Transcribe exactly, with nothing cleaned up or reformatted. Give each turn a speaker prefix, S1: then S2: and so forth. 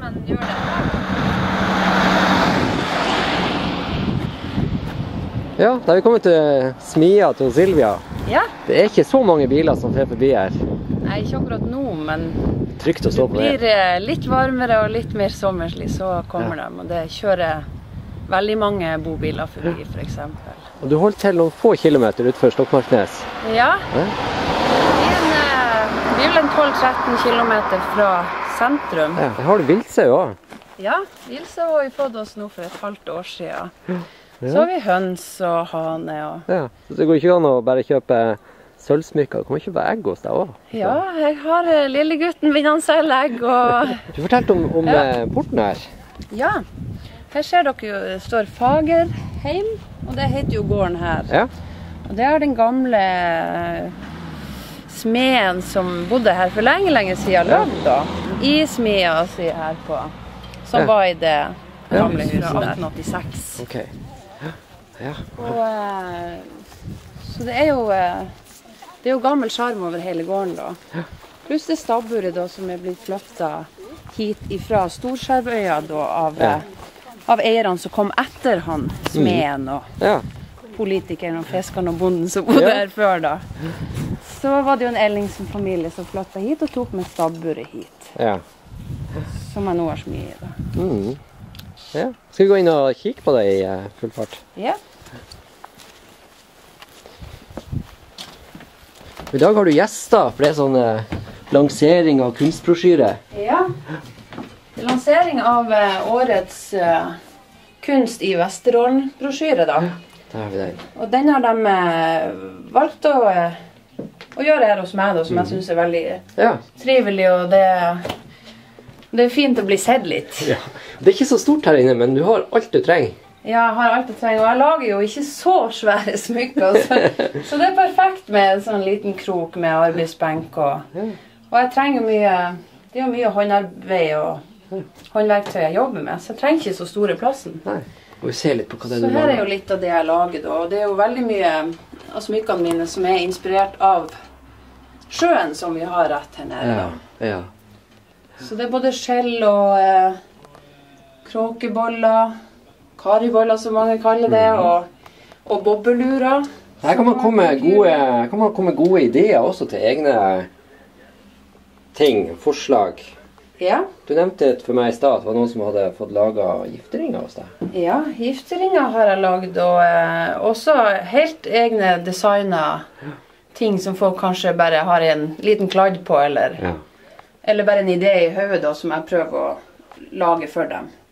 S1: kan gjøre det her.
S2: Ja, da har vi kommet til smia til Silvia.
S1: Ja.
S2: Det er ikke så mange biler som fer forbi her.
S1: Nei, ikke akkurat nå, men
S2: Trygt å stå på det.
S1: Det blir litt varmere og litt mer sommerslig, så kommer
S2: Ja.
S1: de. Og det kjører veldig mange bobiler forbi, for eksempel.
S2: Og du holdt til noen få kilometer utenfor Stokmarknes.
S1: Ja.
S2: Ja.
S1: En, eh, vi er vel en tolv tretten kilometer fra sentrum.
S2: Ja, her har du vildsau også.
S1: Ja, vildsau har vi fått oss nå for et halvt år siden.
S2: Ja.
S1: Så har vi høns og hane og...
S2: Ja, så det går ikke an å bare kjøpe sølvsmykker. Du kan kjøpe egg hos deg også.
S1: Ja, jeg har eh, lille gutten min, han selger egg og...
S2: Du fortalte om, om
S1: Ja.
S2: eh, porten her.
S1: Ja, her ser dere jo, det står Fagerheim, og det heter jo gården her.
S2: Ja.
S1: Og det er den gamle eh, smeden som bodde her for lenge, lenge siden, løgd da. I smia si her på, som
S2: Ja.
S1: var i det gamle
S2: Ja.
S1: huset der. atten åttiseks.
S2: Ok. Ja.
S1: Og, eh, så det er jo, eh, det er jo gammel sjarm over hele gården da. Pluss det stabburet da, som er blitt flyttet hit ifra Storskjervøya da, av,
S2: Ja.
S1: eh, av eierne som kom etter han, smeden og
S2: Ja.
S1: politikeren og fiskeren og bonden som bodde
S2: Ja.
S1: her før da. Så var det jo en Ellingsen-familie som flyttet hit og tok med stabburet hit,
S2: Ja.
S1: som jeg nå har så mye i da.
S2: Mm. Ja. Skal vi gå inn og kikke på det i eh, full fart?
S1: Ja.
S2: I dag har du gjester, for det er sånn eh, lansering av kunstbrosjyre.
S1: Ja. Det er lansering av eh, årets eh, kunst i Vesterålen-brosjyre da.
S2: Der har vi den.
S1: Og den har de eh, valgt å, eh, å gjøre her hos meg da, som jeg synes er veldig
S2: Ja.
S1: trivelig, og det, det er fint å bli sett litt.
S2: Ja. Det er ikke så stort her inne, men du har alt du trenger.
S1: Ja, jeg har alt jeg trenger, og jeg lager jo ikke så svære smykker, så, så det er perfekt med en sånn liten krok med arbeidsbenk, og, og jeg trenger mye, det er jo mye håndarbeid og håndverktøy jeg jobber med, så jeg trenger ikke så store plassen.
S2: Nei. Og vi ser litt på hva det er
S1: Så
S2: du
S1: her er
S2: lager.
S1: jo litt av det jeg lager da, og det er jo veldig mye av smykkene mine som er inspirert av sjøen som vi har rett her nede.
S2: Ja.
S1: da.
S2: Ja.
S1: Så det er både skjell og eh, kråkeboller, kariboller som mange kaller det, og, og bobbelurer.
S2: Her kan man, komme gode, kan man komme gode ideer også til egne ting, forslag.
S1: Ja,
S2: Du nevnte for meg i stad at det var noen som hadde fått laget gifteringer hos deg.
S1: ja, gifteringer har jeg lagd, og eh, også helt egne designer ting som folk kanskje bare har en liten kladd på, eller,
S2: Ja.
S1: eller bare en idé i hodet da, som jeg prøver å lage for dem.